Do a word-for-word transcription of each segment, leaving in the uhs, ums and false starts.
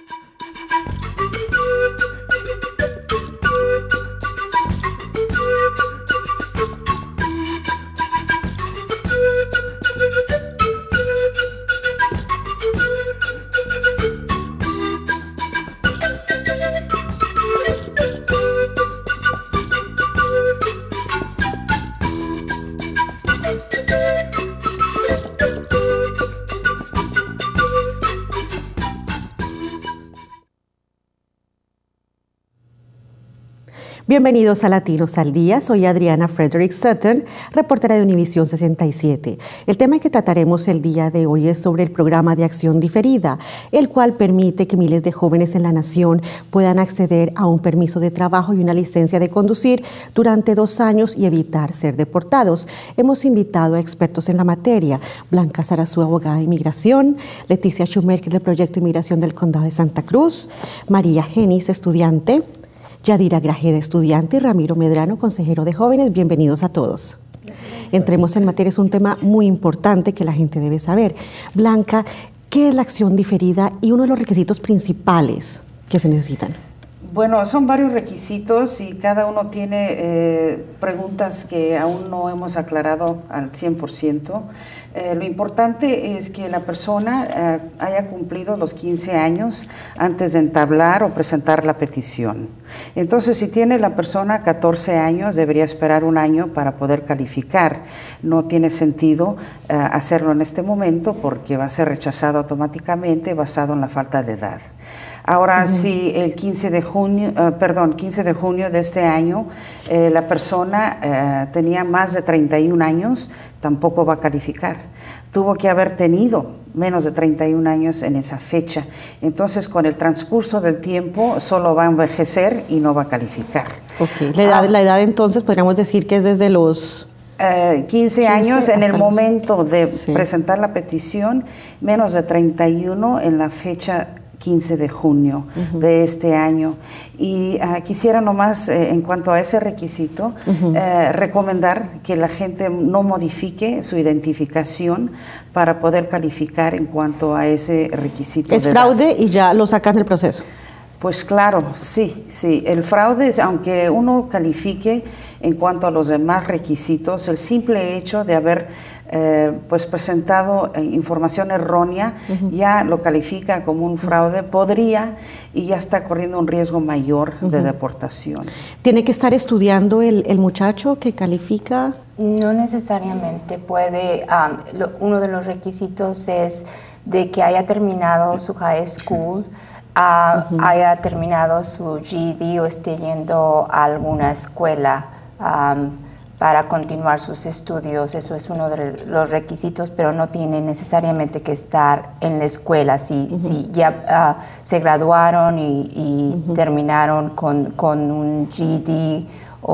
Bienvenidos a Latinos al Día, soy Adriana Frederick Sutton, reportera de Univisión sesenta y siete. El tema que trataremos el día de hoy es sobre el programa de acción diferida, el cual permite que miles de jóvenes en la nación puedan acceder a un permiso de trabajo y una licencia de conducir durante dos años y evitar ser deportados. Hemos invitado a expertos en la materia: Blanca Sarazú, abogada de inmigración; Leticia Schumacher, del Proyecto de Inmigración del Condado de Santa Cruz; María Genis, estudiante; Yadira Grajeda, estudiante; y Ramiro Medrano, consejero de jóvenes. Bienvenidos a todos. Entremos en materia, es un tema muy importante que la gente debe saber. Blanca, ¿qué es la acción diferida y uno de los requisitos principales que se necesitan? Bueno, son varios requisitos y cada uno tiene eh, preguntas que aún no hemos aclarado al cien por ciento. Eh, lo importante es que la persona eh, haya cumplido los quince años antes de entablar o presentar la petición. Entonces, si tiene la persona catorce años, debería esperar un año para poder calificar. No tiene sentido eh, hacerlo en este momento porque va a ser rechazado automáticamente basado en la falta de edad. Ahora, uh-huh. si el quince de junio, uh, perdón, quince de junio de este año eh, la persona uh, tenía más de treinta y un años, tampoco va a calificar. Tuvo que haber tenido menos de treinta y un años en esa fecha. Entonces, con el transcurso del tiempo, solo va a envejecer y no va a calificar. Okay. La edad, ah. la edad entonces, podríamos decir que es desde los... Uh, quince años en el momento de sí. presentar la petición, menos de treinta y uno en la fecha quince de junio uh-huh. de este año. Y uh, quisiera nomás, eh, en cuanto a ese requisito, uh-huh. eh, recomendar que la gente no modifique su identificación para poder calificar en cuanto a ese requisito. Es fraude y ya lo sacan del proceso. Pues claro, sí, sí. El fraude, aunque uno califique en cuanto a los demás requisitos, el simple hecho de haber eh, pues presentado eh, información errónea uh-huh. ya lo califica como un fraude, podría y ya está corriendo un riesgo mayor uh-huh. de deportación. ¿Tiene que estar estudiando el, el muchacho que califica? No necesariamente puede. Um, lo, uno de los requisitos es de que haya terminado su high school, uh, uh-huh. haya terminado su G E D o esté yendo a alguna escuela um, para continuar sus estudios. Eso es uno de los requisitos, pero no tiene necesariamente que estar en la escuela. Si, uh-huh. si ya uh, se graduaron y, y uh-huh. terminaron con, con un G E D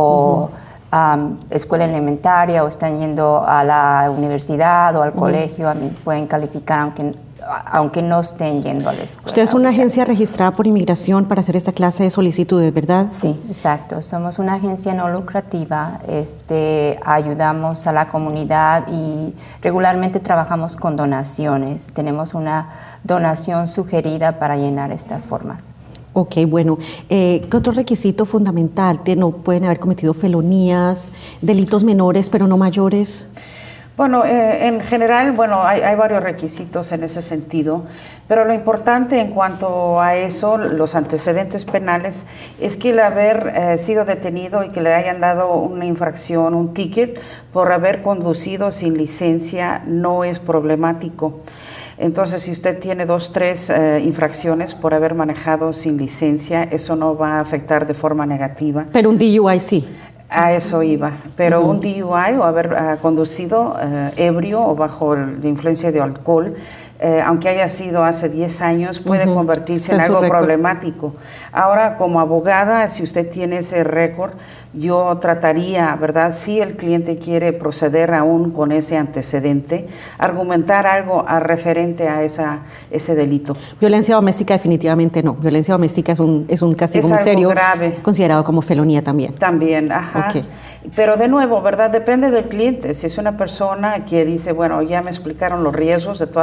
o uh-huh. um, escuela elementaria o están yendo a la universidad o al uh-huh. colegio, pueden calificar aunque aunque no estén yendo a la escuela. Usted es una agencia registrada por inmigración para hacer esta clase de solicitudes, ¿verdad? Sí, exacto. Somos una agencia no lucrativa. Este, ayudamos a la comunidad y regularmente trabajamos con donaciones. Tenemos una donación sugerida para llenar estas formas. Ok, bueno, eh, ¿qué otro requisito fundamental? ¿No pueden haber cometido felonías, delitos menores pero no mayores? Bueno, eh, en general, bueno, hay, hay varios requisitos en ese sentido, pero lo importante en cuanto a eso, los antecedentes penales, es que el haber eh, sido detenido y que le hayan dado una infracción, un ticket, por haber conducido sin licencia no es problemático. Entonces, si usted tiene dos, tres eh, infracciones por haber manejado sin licencia, eso no va a afectar de forma negativa. Pero un D U I sí. A eso iba, pero uh-huh. un D U I o haber uh, conducido uh, ebrio o bajo la influencia de alcohol, eh, aunque haya sido hace diez años, puede uh-huh. convertirse en algo problemático. Ahora, como abogada, si usted tiene ese récord, yo trataría, ¿verdad? Si el cliente quiere proceder aún con ese antecedente, argumentar algo a referente a esa, ese delito. Violencia doméstica definitivamente no. Violencia doméstica es un, es un castigo muy serio, grave, considerado como felonía también. También, ajá. Okay. Pero de nuevo, ¿verdad? Depende del cliente. Si es una persona que dice, bueno, ya me explicaron los riesgos, de todas formas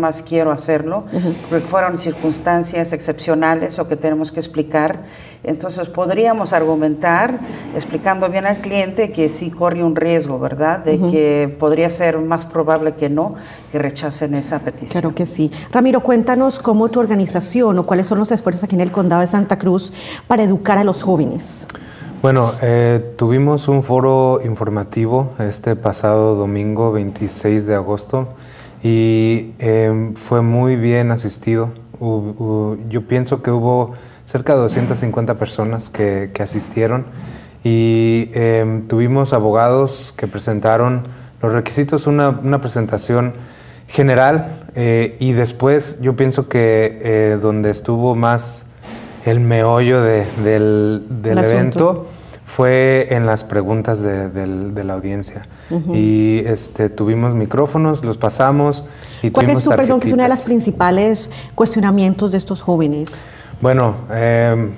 más quiero hacerlo, uh-huh. porque fueron circunstancias excepcionales o que tenemos que explicar. Entonces podríamos argumentar, explicando bien al cliente, que sí corre un riesgo, ¿verdad? De uh-huh. que podría ser más probable que no, que rechacen esa petición. Claro que sí. Ramiro, cuéntanos cómo tu organización o cuáles son los esfuerzos aquí en el Condado de Santa Cruz para educar a los jóvenes. Bueno, eh, tuvimos un foro informativo este pasado domingo veintiséis de agosto y eh, fue muy bien asistido. Uh, uh, yo pienso que hubo cerca de doscientas cincuenta personas que, que asistieron y eh, tuvimos abogados que presentaron los requisitos, una, una presentación general eh, y después yo pienso que eh, donde estuvo más el meollo de, del, del evento fue en las preguntas de, de, de la audiencia. Uh-huh. Y este, tuvimos micrófonos, los pasamos y ¿Cuál tuvimos es tu, perdón, que es una de las principales cuestionamientos de estos jóvenes? Bueno, eh,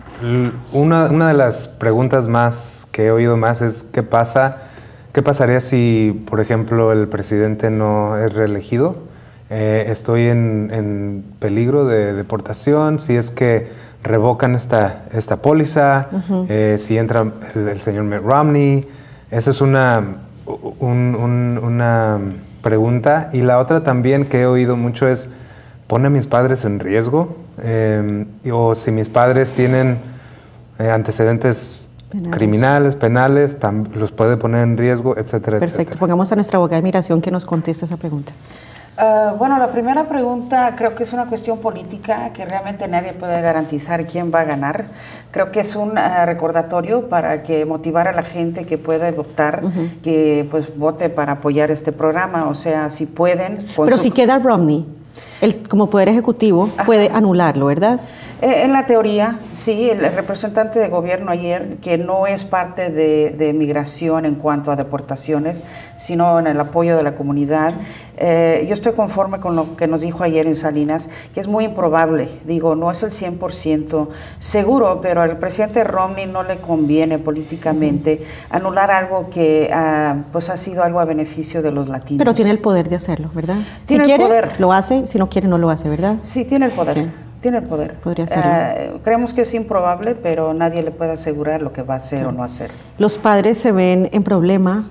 una, una de las preguntas más que he oído más es ¿qué pasa? ¿Qué pasaría si, por ejemplo, el presidente no es reelegido? Eh, estoy en, en peligro de deportación, si es que revocan esta, esta póliza, uh-huh. eh, si entra el, el señor Mitt Romney. Esa es una, un, un, una pregunta. Y la otra también que he oído mucho es, ¿pone a mis padres en riesgo? Eh, o si mis padres tienen eh, antecedentes penales. criminales, penales, los puede poner en riesgo, etcétera, Perfecto. etcétera. Pongamos a nuestra abogada de migración que nos conteste esa pregunta. Uh, bueno, la primera pregunta creo que es una cuestión política que realmente nadie puede garantizar quién va a ganar. Creo que es un uh, recordatorio para que motivar a la gente que pueda votar, uh-huh. que pues vote para apoyar este programa. O sea, si pueden... Pero si queda Romney, él como poder ejecutivo Ajá. puede anularlo, ¿verdad? Eh, en la teoría, sí, el representante de gobierno ayer, que no es parte de, de migración en cuanto a deportaciones, sino en el apoyo de la comunidad, eh, yo estoy conforme con lo que nos dijo ayer en Salinas, que es muy improbable, digo, no es el cien por ciento seguro, pero al presidente Romney no le conviene políticamente anular algo que uh, pues ha sido algo a beneficio de los latinos. Pero tiene el poder de hacerlo, ¿verdad? Tiene si quiere, el poder. Lo hace, si no quiere, no lo hace, ¿verdad? Sí, tiene el poder. Okay. Tiene el poder. Podría hacerlo. Uh, creemos que es improbable, pero nadie le puede asegurar lo que va a hacer sí. o no hacer. ¿Los padres se ven en problema?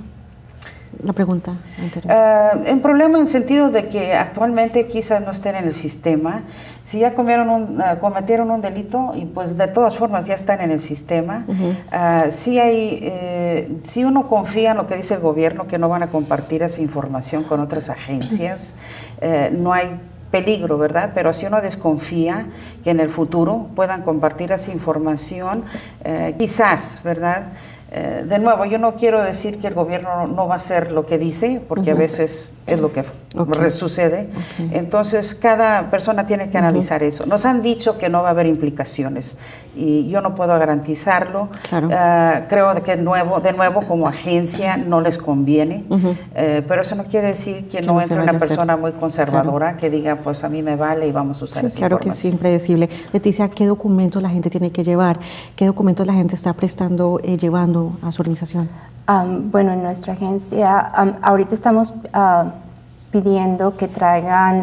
La pregunta anterior. Uh, en problema en sentido de que actualmente quizás no estén en el sistema. Si ya comieron un, uh, cometieron un delito y pues de todas formas ya están en el sistema, uh-huh. uh, sí hay, eh, si uno confía en lo que dice el gobierno, que no van a compartir esa información con otras agencias, uh, no hay peligro, ¿verdad? Pero si uno desconfía que en el futuro puedan compartir esa información, eh, quizás, ¿verdad? Eh, de nuevo, yo no quiero decir que el gobierno no va a hacer lo que dice, porque uh-huh. a veces es lo que okay. sucede. Okay. Entonces, cada persona tiene que analizar uh-huh. eso. Nos han dicho que no va a haber implicaciones y yo no puedo garantizarlo. Claro. Uh, creo que de nuevo, de nuevo, como agencia, no les conviene, uh-huh. uh, pero eso no quiere decir que, que no, no entre una persona muy conservadora claro. que diga, pues a mí me vale y vamos a usar sí, esa claro información. Que sí, impredecible. Leticia, ¿qué documentos la gente tiene que llevar? ¿Qué documentos la gente está prestando, eh, llevando a su organización? Um, bueno, en nuestra agencia, um, ahorita estamos uh, pidiendo que traigan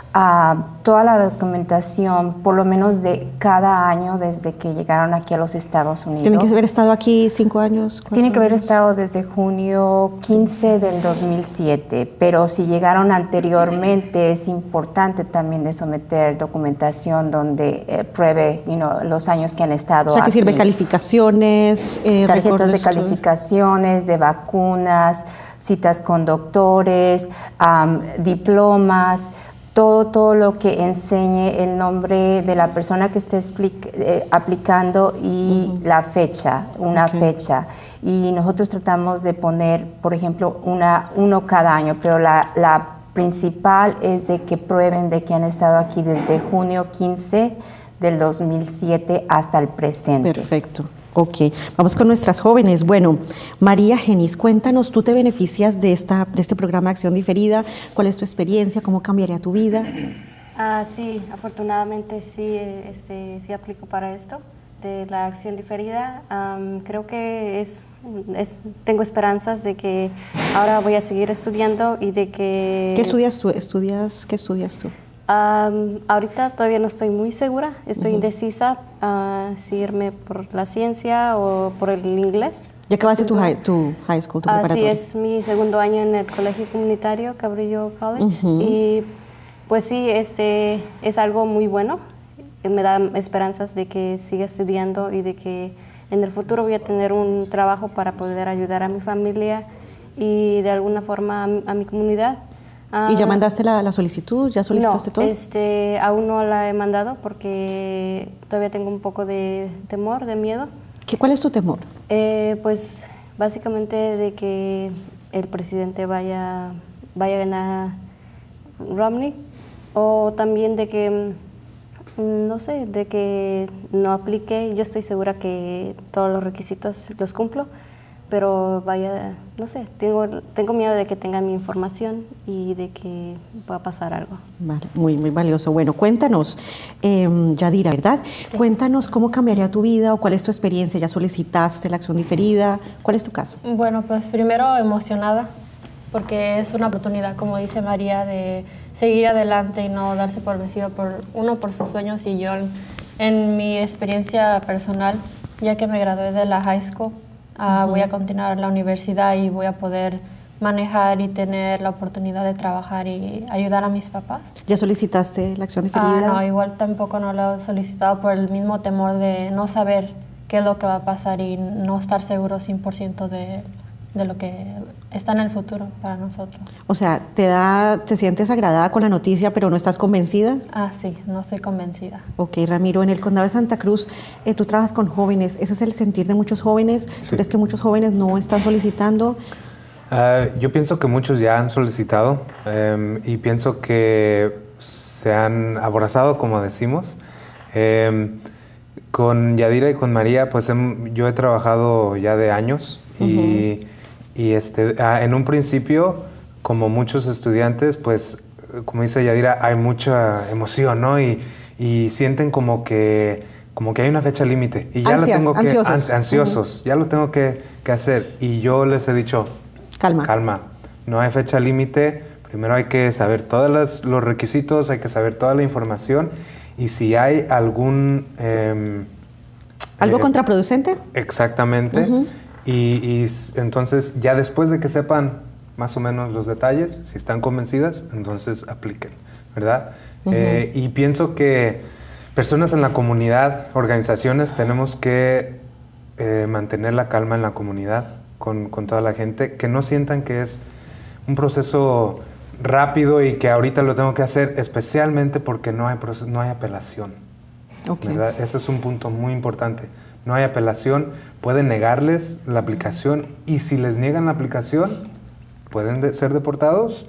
uh, toda la documentación, por lo menos de cada año desde que llegaron aquí a los Estados Unidos. ¿Tienen que haber estado aquí cinco años? Tienen que haber años? estado desde junio quince del dos mil siete, pero si llegaron anteriormente es importante también de someter documentación donde eh, pruebe you know, los años que han estado aquí. O sea, que aquí. sirve calificaciones, eh, tarjetas de calificaciones, de vacunas, citas con doctores, um, diplomas, todo, todo lo que enseñe el nombre de la persona que esté eh, aplicando y uh-huh. la fecha, una okay. fecha. Y nosotros tratamos de poner, por ejemplo, una, uno cada año, pero la, la principal es de que prueben de que han estado aquí desde junio quince del dos mil siete hasta el presente. Perfecto. Ok, vamos con nuestras jóvenes. Bueno, María Genis, cuéntanos, ¿tú te beneficias de, esta, de este programa de acción diferida? ¿Cuál es tu experiencia? ¿Cómo cambiaría tu vida? Ah, sí, afortunadamente sí, este, sí aplico para esto. de la acción diferida. Um, creo que es, es, tengo esperanzas de que ahora voy a seguir estudiando y de que... ¿Qué estudias tú? ¿Estudias, ¿Qué estudias tú? Um, ahorita todavía no estoy muy segura, estoy uh-huh. indecisa uh, si irme por la ciencia o por el inglés. ¿Ya acabaste tu high, tu high school, tu uh, preparatoria? Sí, es mi segundo año en el colegio comunitario Cabrillo College uh-huh. y pues sí, este, es algo muy bueno, me da esperanzas de que siga estudiando y de que en el futuro voy a tener un trabajo para poder ayudar a mi familia y de alguna forma a mi, a mi comunidad. ¿Y ya mandaste la, la solicitud? ¿Ya solicitaste no, todo? Este, aún no la he mandado porque todavía tengo un poco de temor, de miedo. ¿Qué, ¿Cuál es tu temor? Eh, pues básicamente de que el presidente vaya, vaya a ganar Romney o también de que, no sé, de que no aplique. Yo estoy segura que todos los requisitos los cumplo, pero vaya, no sé, tengo, tengo miedo de que tengan mi información y de que pueda pasar algo. Vale, muy, muy valioso. Bueno, cuéntanos, eh, Yadira, ¿verdad? Sí. Cuéntanos cómo cambiaría tu vida o cuál es tu experiencia. ¿Ya solicitaste la acción diferida? ¿Cuál es tu caso? Bueno, pues primero emocionada, porque es una oportunidad, como dice María, de seguir adelante y no darse por vencido por uno por sus sueños. Y yo, en mi experiencia personal, ya que me gradué de la high school, Uh, uh-huh. voy a continuar la universidad y voy a poder manejar y tener la oportunidad de trabajar y ayudar a mis papás. ¿Ya solicitaste la acción diferida? Uh, no, igual tampoco no lo he solicitado por el mismo temor de no saber qué es lo que va a pasar y no estar seguro cien por ciento de, de lo que está en el futuro para nosotros. O sea, ¿te da, te sientes agradada con la noticia, pero no estás convencida? Ah, sí, no estoy convencida. Ok, Ramiro, en el Condado de Santa Cruz, eh, tú trabajas con jóvenes. ¿Ese es el sentir de muchos jóvenes? Sí. ¿Crees que muchos jóvenes no están solicitando? Uh, yo pienso que muchos ya han solicitado um, y pienso que se han abrazado, como decimos. Um, con Yadira y con María, pues hem, yo he trabajado ya de años uh-huh. y... Y este, en un principio, como muchos estudiantes, pues, como dice Yadira, hay mucha emoción, ¿no? Y, y sienten como que, como que hay una fecha límite. Y ya Ansias, lo tengo que, ansiosos. ansiosos, uh-huh. ya lo tengo que, que hacer. Y yo les he dicho, calma. Calma, no hay fecha límite. Primero hay que saber todos los, los requisitos, hay que saber toda la información. Y si hay algún... Eh, ¿Algo eh, contraproducente? Exactamente. Uh-huh. Y, y entonces ya después de que sepan más o menos los detalles, si están convencidas, entonces apliquen, ¿verdad? Uh-huh. eh, y pienso que personas en la comunidad, organizaciones, tenemos que eh, mantener la calma en la comunidad con, con toda la gente, que no sientan que es un proceso rápido y que ahorita lo tengo que hacer, especialmente porque no hay, proceso, no hay apelación, okay. ¿verdad? Ese es un punto muy importante. No hay apelación, pueden negarles la aplicación y si les niegan la aplicación, ¿pueden de ser deportados?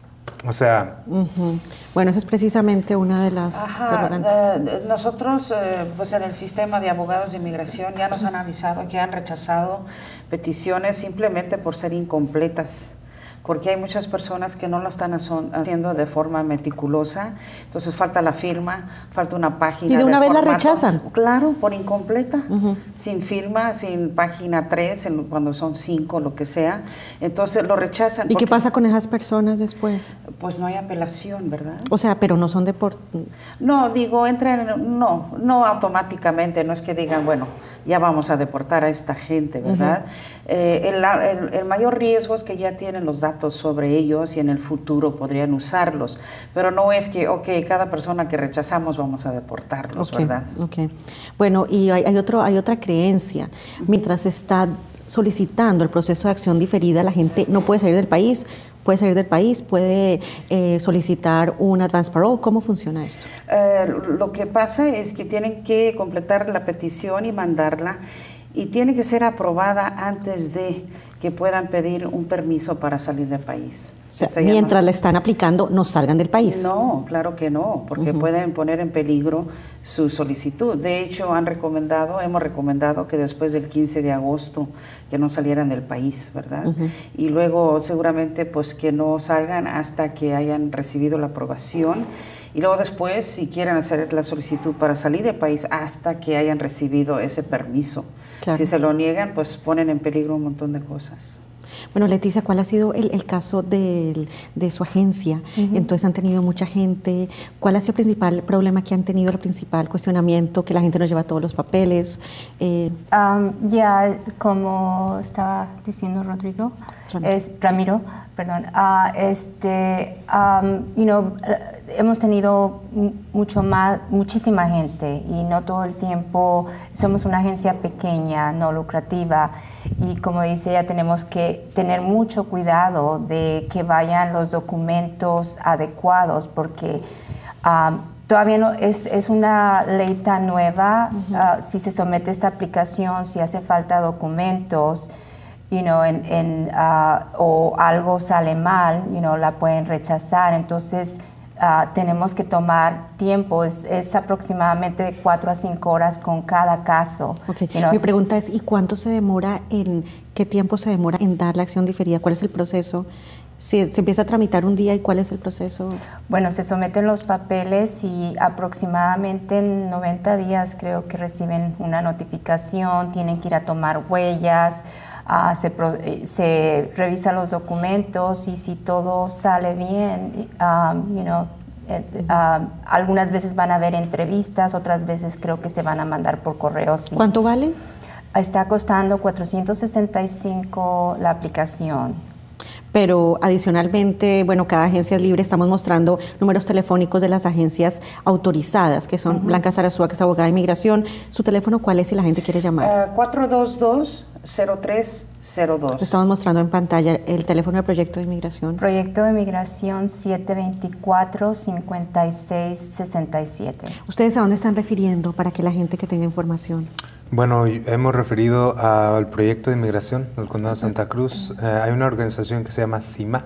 O sea... Uh-huh. Bueno, esa es precisamente una de las interrogantes. Eh, nosotros, eh, pues en el sistema de abogados de inmigración ya nos han avisado que han rechazado peticiones simplemente por ser incompletas, porque hay muchas personas que no lo están haciendo de forma meticulosa, entonces falta la firma, falta una página. ¿Y de una de vez formato, la rechazan? Claro, por incompleta, uh-huh. sin firma, sin página tres, en, cuando son cinco, lo que sea, entonces lo rechazan. ¿Y qué pasa con esas personas después? Pues no hay apelación, ¿verdad? O sea, pero no son deportados. No, digo, entran, en, no, no automáticamente, no es que digan, bueno, ya vamos a deportar a esta gente, ¿verdad? Uh-huh. eh, el, el, el mayor riesgo es que ya tienen los datos sobre ellos y en el futuro podrían usarlos, pero no es que, ok, cada persona que rechazamos vamos a deportarlos, okay, ¿verdad? Ok, bueno, y hay, hay, otro, hay otra creencia, mientras está solicitando el proceso de acción diferida, la gente no puede salir del país, puede salir del país, puede eh, solicitar un advance parole. ¿Cómo funciona esto? Eh, lo que pasa es que tienen que completar la petición y mandarla. y tiene que ser aprobada antes de que puedan pedir un permiso para salir del país. O sea, Se mientras llama... le están aplicando, no salgan del país. No, claro que no, porque uh-huh. pueden poner en peligro su solicitud. De hecho, han recomendado, hemos recomendado que después del quince de agosto que no salieran del país, ¿verdad? Uh-huh. Y luego seguramente pues que no salgan hasta que hayan recibido la aprobación. Y luego después, si quieren hacer la solicitud para salir del país, hasta que hayan recibido ese permiso. Claro. Si se lo niegan, pues ponen en peligro un montón de cosas. Bueno, Leticia, ¿cuál ha sido el, el caso de, de su agencia? Uh-huh. Entonces, ¿han tenido mucha gente? ¿Cuál ha sido el principal problema que han tenido, el principal cuestionamiento, que la gente no lleva todos los papeles? Eh, um, ya, como estaba diciendo Rodrigo, Ramiro, es, Ramiro perdón, uh, este, um, you know, hemos tenido mucho más, muchísima gente y no todo el tiempo. Somos una agencia pequeña, no lucrativa, y como dice ella, tenemos que tener mucho cuidado de que vayan los documentos adecuados, porque um, todavía no es, es una ley tan nueva. Uh-huh. uh, si se somete esta aplicación, si hace falta documentos, you know, en, en, uh, o algo sale mal, you know, la pueden rechazar. Entonces, uh, tenemos que tomar tiempo. Es, es aproximadamente de cuatro a cinco horas con cada caso. Okay. You know, Mi pregunta es, ¿y cuánto se demora en, qué tiempo se demora en dar la acción diferida? ¿Cuál es el proceso? Si se empieza a tramitar un día, ¿y cuál es el proceso? Bueno, se someten los papeles y aproximadamente en noventa días creo que reciben una notificación, tienen que ir a tomar huellas. Uh, se, pro, se revisan los documentos y si todo sale bien, um, you know, eh, uh, algunas veces van a haber entrevistas, otras veces creo que se van a mandar por correo. Sí. ¿Cuánto vale? Está costando cuatrocientos sesenta y cinco la aplicación. Pero adicionalmente, bueno, cada agencia es libre. Estamos mostrando números telefónicos de las agencias autorizadas, que son uh-huh. Blanca Sarasúa, que es abogada de inmigración. ¿Su teléfono cuál es si la gente quiere llamar? Uh, cuatro dos dos, cero tres cero dos. Estamos mostrando en pantalla el teléfono del Proyecto de Inmigración. Proyecto de Inmigración siete dos cuatro, cinco seis seis siete. ¿Ustedes a dónde están refiriendo para que la gente que tenga información? Bueno, hemos referido al Proyecto de Inmigración del Condado de Santa Cruz. Uh, hay una organización que se llama CIMA,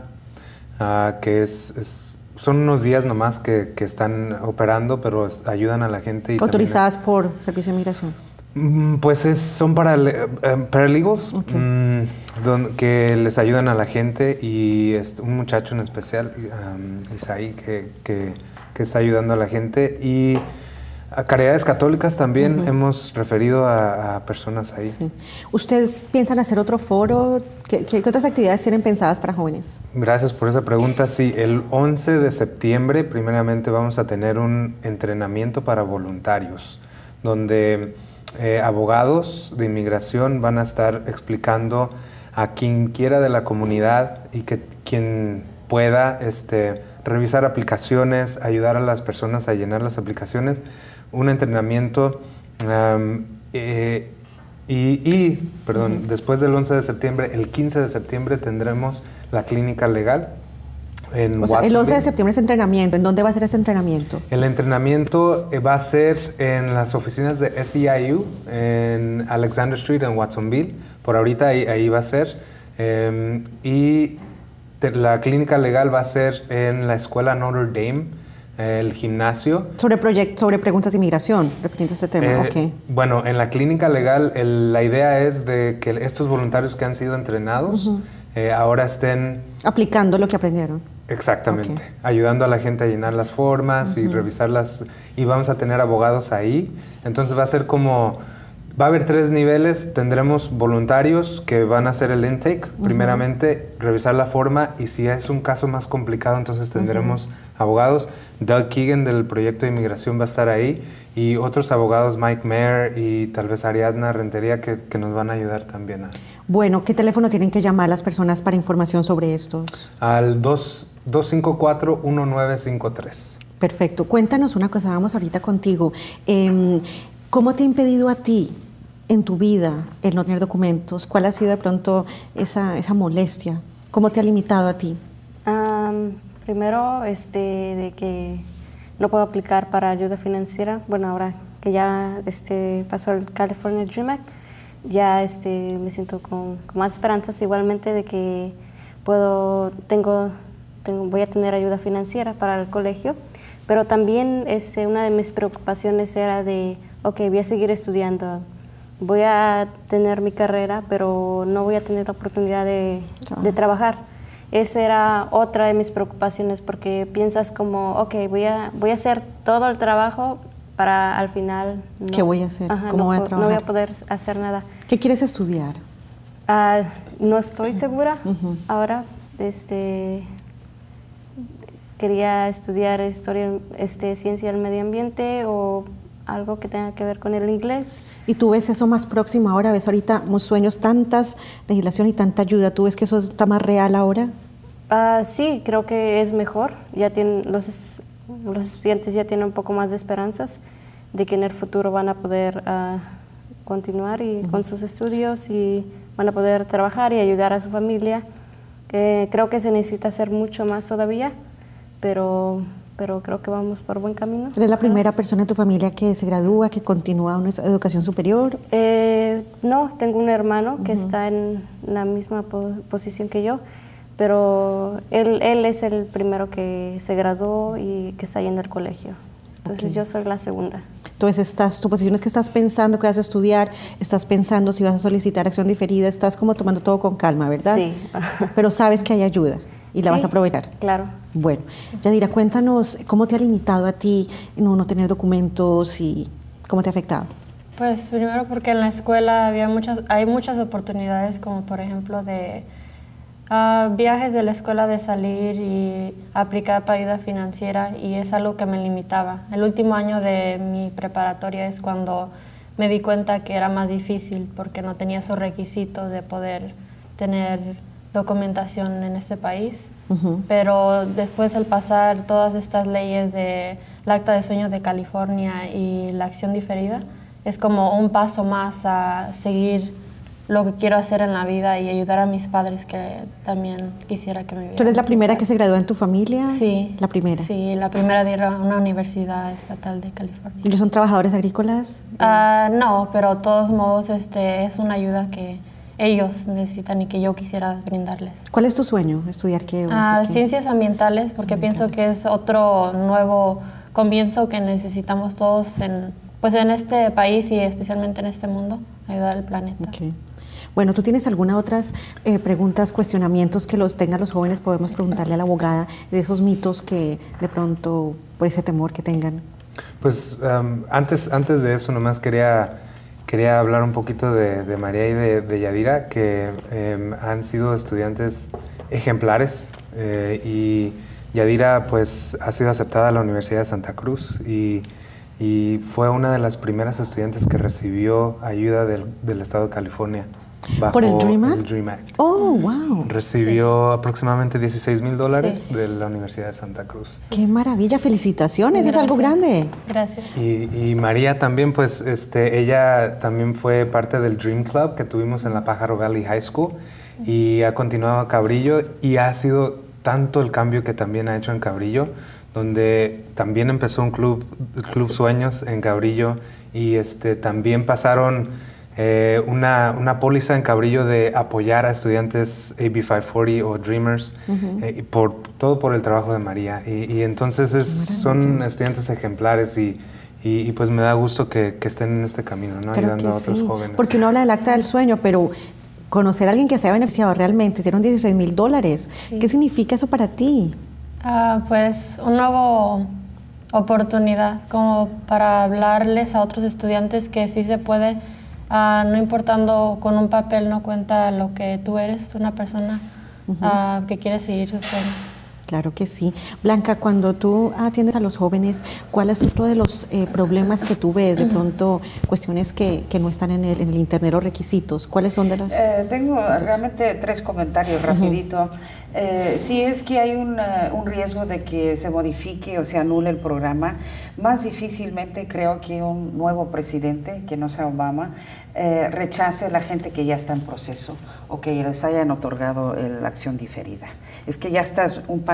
uh, que es, es, son unos días nomás que, que están operando, pero ayudan a la gente. Y ¿autorizadas también, por Servicio de Inmigración? Pues es, son para, uh, paralegals, okay. um, don, que les ayudan a la gente, y es un muchacho en especial, um, Isaí, que, que, que está ayudando a la gente, y a Caridades Católicas también uh-huh. hemos referido a, a personas ahí. Sí. ¿Ustedes piensan hacer otro foro? ¿Qué, qué, ¿Qué otras actividades tienen pensadas para jóvenes? Gracias por esa pregunta. Sí, el once de septiembre primeramente vamos a tener un entrenamiento para voluntarios, donde eh, abogados de inmigración van a estar explicando a quien quiera de la comunidad y que quien pueda este, revisar aplicaciones, ayudar a las personas a llenar las aplicaciones, un entrenamiento um, eh, y, y, perdón, uh-huh. después del once de septiembre, el quince de septiembre tendremos la clínica legal en o sea, el once de septiembre es entrenamiento. ¿En dónde va a ser ese entrenamiento? El entrenamiento va a ser en las oficinas de S E I U en Alexander Street en Watsonville. Por ahorita ahí, ahí va a ser. Um, y te, la clínica legal va a ser en la escuela Notre Dame, el gimnasio. Sobre, proyect, sobre preguntas de inmigración, refiriendo a este tema. Eh, okay. Bueno, en la clínica legal el, la idea es de que estos voluntarios que han sido entrenados uh-huh. eh, ahora estén aplicando lo que aprendieron. Exactamente, okay. ayudando a la gente a llenar las formas uh-huh. y revisarlas, y vamos a tener abogados ahí. Entonces va a ser como, va a haber tres niveles. Tendremos voluntarios que van a hacer el intake, uh-huh. primeramente revisar la forma, y si es un caso más complicado entonces tendremos uh-huh. abogados. Doug Keegan del Proyecto de Inmigración va a estar ahí, y otros abogados, Mike Mayer y tal vez Ariadna Rentería, que, que nos van a ayudar también. A... Bueno, ¿qué teléfono tienen que llamar las personas para información sobre estos? Al dos cinco cuatro, uno nueve cinco tres. Perfecto. Cuéntanos una cosa, vamos ahorita contigo. Eh, ¿Cómo te ha impedido a ti en tu vida el no tener documentos? ¿Cuál ha sido de pronto esa, esa molestia? ¿Cómo te ha limitado a ti? Um, primero, este, de que no puedo aplicar para ayuda financiera. Bueno, ahora que ya este, pasó el California Dream Act, ya este, me siento con, con más esperanzas igualmente de que puedo, tengo, tengo, voy a tener ayuda financiera para el colegio, pero también este, una de mis preocupaciones era de, ok, voy a seguir estudiando, voy a tener mi carrera, pero no voy a tener la oportunidad de, de trabajar. Esa era otra de mis preocupaciones, porque piensas como, ok, voy a, voy a hacer todo el trabajo para al final... No, ¿Qué voy a hacer? Ajá, ¿Cómo no, voy a no trabajar? voy a poder hacer nada. ¿Qué quieres estudiar? Uh, no estoy segura Uh-huh. ahora. Este, quería estudiar historia, este, ciencia del medio ambiente o algo que tenga que ver con el inglés. ¿Y tú ves eso más próximo ahora? ¿Ves ahorita unos sueños, tantas legislación y tanta ayuda? ¿Tú ves que eso está más real ahora? Uh, sí, creo que es mejor. Ya tienen, los, los estudiantes ya tienen un poco más de esperanzas de que en el futuro van a poder uh, continuar y, uh-huh. con sus estudios y van a poder trabajar y ayudar a su familia. Eh, creo que se necesita hacer mucho más todavía, pero... pero creo que vamos por buen camino. ¿Eres la primera persona en tu familia que se gradúa, que continúa una educación superior? Eh, no, tengo un hermano que uh-huh. está en la misma po- posición que yo, pero él, él es el primero que se graduó y que está yendo al colegio. Entonces okay. yo soy la segunda. Entonces estás, tu posición es que estás pensando que vas a estudiar, estás pensando si vas a solicitar acción diferida, estás como tomando todo con calma, ¿verdad? Sí. Pero sabes que hay ayuda. ¿Y la sí, vas a aprovechar? Claro. Bueno, Yadira, cuéntanos cómo te ha limitado a ti no, no tener documentos y cómo te ha afectado. Pues primero porque en la escuela había muchas, hay muchas oportunidades, como por ejemplo de uh, viajes de la escuela, de salir y aplicar para ayuda financiera, y es algo que me limitaba. El último año de mi preparatoria es cuando me di cuenta que era más difícil porque no tenía esos requisitos de poder tener documentación en este país, uh-huh. pero después al pasar todas estas leyes de la Acta de Sueños de California y la acción diferida, es como un paso más a seguir lo que quiero hacer en la vida y ayudar a mis padres, que también quisiera que me vieran. ¿Tú eres la primera que se graduó en tu familia? Sí. ¿La primera? Sí, la primera de ir a una universidad estatal de California. ¿Y no son trabajadores agrícolas? Uh, no, pero de todos modos este, es una ayuda que ellos necesitan y que yo quisiera brindarles. ¿Cuál es tu sueño? ¿Estudiar qué? Ah, ciencias ambientales, porque ambientales. Pienso que es otro nuevo comienzo que necesitamos todos en, pues en este país y especialmente en este mundo, ayudar al planeta. Okay. Bueno, ¿tú tienes algunas otras eh, preguntas, cuestionamientos que los tengan los jóvenes? Podemos preguntarle a la abogada de esos mitos que de pronto, por ese temor que tengan. Pues um, antes, antes de eso, nomás quería... Quería hablar un poquito de, de María y de, de Yadira, que eh, han sido estudiantes ejemplares eh, y Yadira pues ha sido aceptada a la Universidad de Santa Cruz y, y fue una de las primeras estudiantes que recibió ayuda del, del estado de California. Bajo ¿Por el Dream Act? El Dream Act. Oh, wow. Recibió sí. aproximadamente dieciséis mil dólares sí. de la Universidad de Santa Cruz. Sí. ¡Qué maravilla! ¡Felicitaciones! Gracias. Es algo grande. Gracias. Y, y María también, pues, este, ella también fue parte del Dream Club que tuvimos en la Pájaro Valley High School y ha continuado a Cabrillo y ha sido tanto el cambio que también ha hecho en Cabrillo, donde también empezó un club, Club Sueños en Cabrillo y este, también pasaron... Eh, una, una póliza en Cabrillo de apoyar a estudiantes A B quinientos cuarenta o Dreamers, uh-huh. eh, y por, todo por el trabajo de María. Y, y entonces es, son estudiantes ejemplares y, y, y pues me da gusto que, que estén en este camino, ¿no? Claro ayudando a otros sí. jóvenes. Porque uno habla del acta del sueño, pero conocer a alguien que se ha beneficiado realmente, hicieron dieciséis mil dólares. Sí. ¿Qué significa eso para ti? Uh, pues una nueva oportunidad como para hablarles a otros estudiantes que sí se puede. Uh, no importando con un papel, no cuenta lo que tú eres, una persona uh-huh. uh, que quiere seguir sus sueños. Claro que sí. Blanca, cuando tú atiendes a los jóvenes, ¿cuál es otro de los eh, problemas que tú ves? De pronto, cuestiones que, que no están en el, en el internet o requisitos. ¿Cuáles son de los...? Eh, tengo Entonces, realmente tres comentarios rapidito. Uh-huh. Eh, si es que hay un, uh, un riesgo de que se modifique o se anule el programa, más difícilmente creo que un nuevo presidente, que no sea Obama, eh, rechace a la gente que ya está en proceso o que les hayan otorgado la acción diferida. Es que ya estás un paso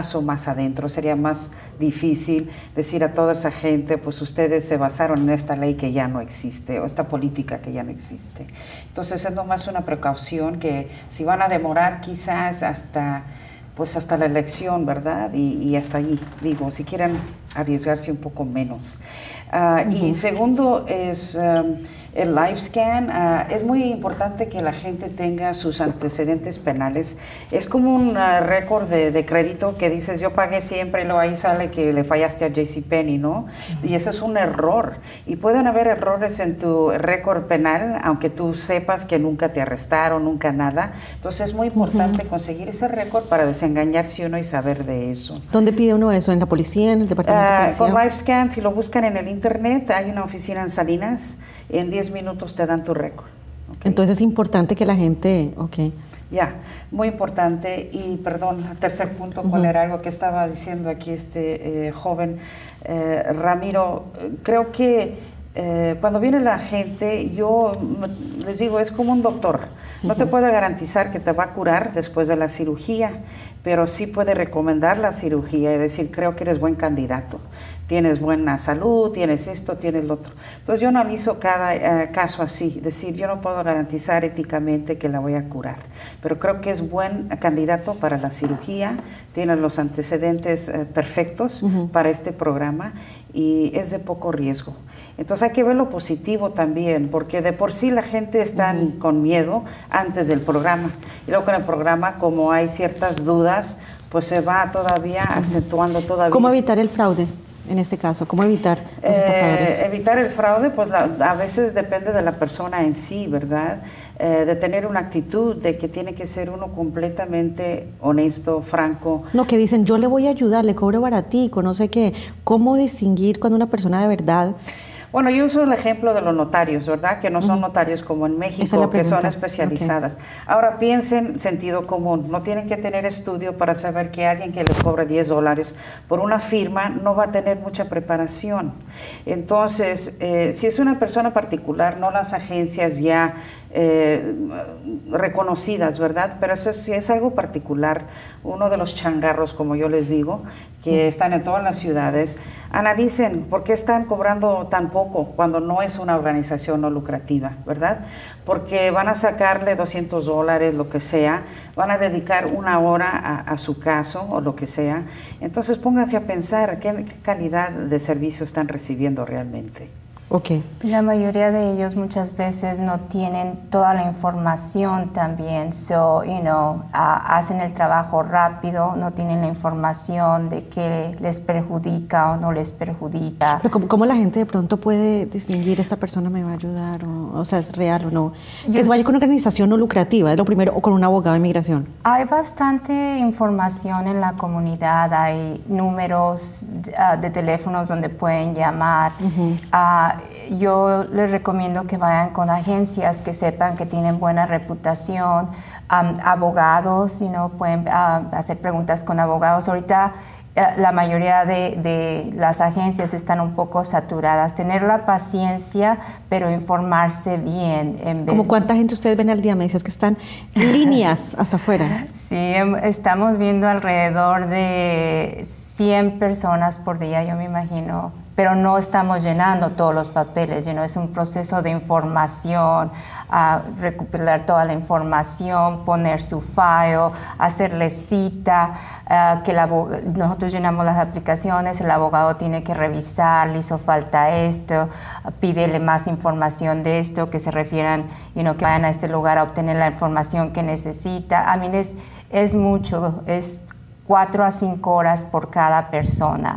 paso más adentro, sería más difícil decir a toda esa gente, pues ustedes se basaron en esta ley que ya no existe o esta política que ya no existe. Entonces es nomás una precaución que si van a demorar quizás hasta, pues hasta la elección, ¿verdad? Y, y hasta allí, digo, si quieren arriesgarse un poco menos. Uh, uh-huh. Y segundo es um, el live scan. Uh, es muy importante que la gente tenga sus antecedentes penales. Es como un uh, récord de, de crédito que dices, yo pagué siempre y luego ahí sale que le fallaste a JCPenney, ¿no? Uh-huh. Y eso es un error. Y pueden haber errores en tu récord penal, aunque tú sepas que nunca te arrestaron, nunca nada. Entonces es muy importante uh-huh. conseguir ese récord para desengañarse uno y saber de eso. ¿Dónde pide uno eso? ¿En la policía, en el departamento de policía? Uh, con LiveScan, si lo buscan en el internet, hay una oficina en Salinas, en diez minutos te dan tu récord. Okay. Entonces es importante que la gente, ok. Ya, yeah, muy importante. Y perdón, tercer punto, ¿cuál uh-huh. era algo que estaba diciendo aquí este eh, joven eh, Ramiro? Creo que eh, cuando viene la gente, yo les digo, es como un doctor. No uh-huh. te puede garantizar que te va a curar después de la cirugía, pero sí puede recomendar la cirugía y decir, creo que eres buen candidato, tienes buena salud, tienes esto, tienes lo otro. Entonces yo analizo cada uh, caso así, decir, yo no puedo garantizar éticamente que la voy a curar, pero creo que es buen candidato para la cirugía, tiene los antecedentes uh, perfectos uh-huh. para este programa y es de poco riesgo. Entonces hay que ver lo positivo también, porque de por sí la gente está uh-huh. con miedo antes del programa, y luego con el programa, como hay ciertas dudas, pues se va todavía uh-huh. acentuando todavía. ¿Cómo evitar el fraude en este caso? ¿Cómo evitar los estafadores? Eh, evitar el fraude, pues la, a veces depende de la persona en sí, ¿verdad? Eh, de tener una actitud de que tiene que ser uno completamente honesto, franco. No, que dicen, yo le voy a ayudar, le cobro baratico, no sé qué. ¿Cómo distinguir cuando una persona de verdad... Bueno, yo uso el ejemplo de los notarios, ¿verdad? Que no son notarios como en México, que son especializadas. Okay. Ahora piensen sentido común, no tienen que tener estudio para saber que alguien que le cobre diez dólares por una firma no va a tener mucha preparación. Entonces, eh, si es una persona particular, no las agencias ya eh, reconocidas, ¿verdad? Pero eso sí es algo particular, uno de los changarros, como yo les digo, que están en todas las ciudades, analicen por qué están cobrando tan poco cuando no es una organización no lucrativa, ¿verdad? Porque van a sacarle doscientos dólares, lo que sea, van a dedicar una hora a, a su caso o lo que sea. Entonces pónganse a pensar qué, qué calidad de servicio están recibiendo realmente. Okay. La mayoría de ellos muchas veces no tienen toda la información también, so, you know, uh, hacen el trabajo rápido, no tienen la información de qué les perjudica o no les perjudica. Pero ¿cómo, cómo la gente de pronto puede distinguir esta persona me va a ayudar? O, o sea, ¿es real o no? Yo, que se vaya con una organización no lucrativa, es lo primero, o con un abogado de inmigración. Hay bastante información en la comunidad, hay números uh, de teléfonos donde pueden llamar. Uh-huh. uh, Yo les recomiendo que vayan con agencias que sepan que tienen buena reputación, um, abogados, you know, pueden uh, hacer preguntas con abogados. Ahorita uh, la mayoría de, de las agencias están un poco saturadas. Tener la paciencia, pero informarse bien. En vez... ¿Cómo cuánta gente ustedes ven al día? Me dices que están líneas hasta afuera. Sí, estamos viendo alrededor de cien personas por día, yo me imagino. Pero no estamos llenando todos los papeles, you know, es un proceso de información, uh, recuperar toda la información, poner su file, hacerle cita, uh, que el nosotros llenamos las aplicaciones, el abogado tiene que revisar, le hizo falta esto, uh, pídele más información de esto, que se refieran, you know, que vayan a este lugar a obtener la información que necesita. A mí es, es mucho, es cuatro a cinco horas por cada persona.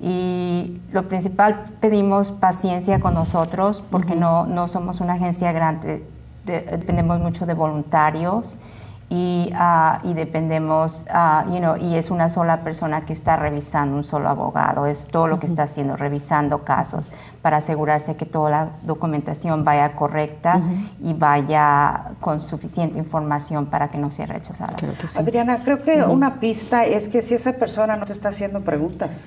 Y lo principal, pedimos paciencia con nosotros porque uh-huh. no, no somos una agencia grande, de, dependemos mucho de voluntarios y, uh, y dependemos, uh, you know, y es una sola persona que está revisando, un solo abogado, es todo lo uh-huh. que está haciendo, revisando casos para asegurarse que toda la documentación vaya correcta uh-huh. y vaya con suficiente información para que no sea rechazada. Creo que sí. Adriana, creo que uh-huh. una pista es que si esa persona no te está haciendo preguntas,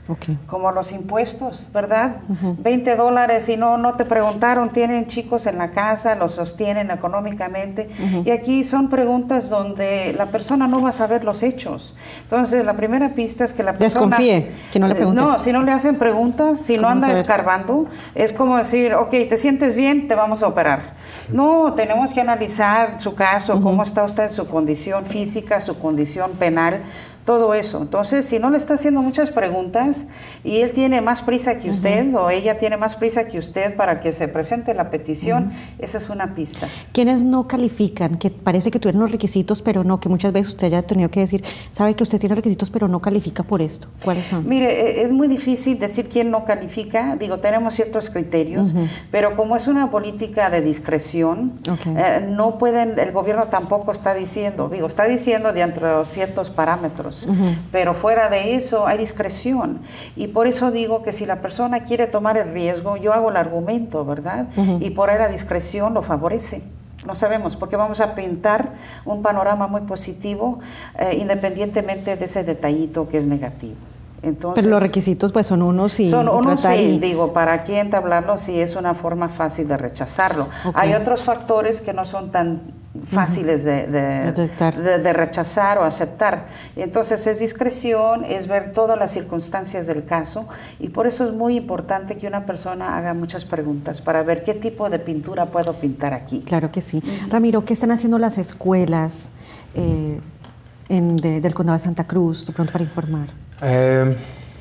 Okay. Como los impuestos, ¿verdad? Uh-huh. veinte dólares y no, no te preguntaron, tienen chicos en la casa, los sostienen económicamente. Uh-huh. Y aquí son preguntas donde la persona no va a saber los hechos. Entonces, la primera pista es que la persona... Desconfíe, que no le pregunten. No, si no le hacen preguntas, si no anda escarbando, es como decir, ok, ¿te sientes bien? Te vamos a operar. No, tenemos que analizar su caso, uh-huh. cómo está usted, su condición física, su condición penal, todo eso. Entonces, si no le está haciendo muchas preguntas y él tiene más prisa que usted uh-huh. o ella tiene más prisa que usted para que se presente la petición, uh-huh. esa es una pista. ¿Quiénes no califican? Que parece que tuvieron los requisitos, pero no, que muchas veces usted ya ha tenido que decir, sabe que usted tiene requisitos, pero no califica por esto. ¿Cuáles son? Mire, es muy difícil decir quién no califica. Digo, tenemos ciertos criterios, uh-huh. pero como es una política de discreción, okay. eh, no pueden, el gobierno tampoco está diciendo, digo, está diciendo dentro de ciertos parámetros. Uh-huh. Pero fuera de eso hay discreción y por eso digo que si la persona quiere tomar el riesgo, yo hago el argumento, ¿verdad? Uh-huh. Y por ahí la discreción lo favorece. No sabemos, porque vamos a pintar un panorama muy positivo eh, independientemente de ese detallito que es negativo. Entonces, pero los requisitos pues son unos y son unos sí, y... digo, para aquí entablarlo sí es una forma fácil de rechazarlo. Okay. Hay otros factores que no son tan fáciles de, de, de, de rechazar o aceptar. Entonces es discreción, es ver todas las circunstancias del caso y por eso es muy importante que una persona haga muchas preguntas para ver qué tipo de pintura puedo pintar aquí. Claro que sí. Uh-huh. Ramiro, ¿qué están haciendo las escuelas eh, en, de, del Condado de Santa Cruz, de pronto para informar? Eh,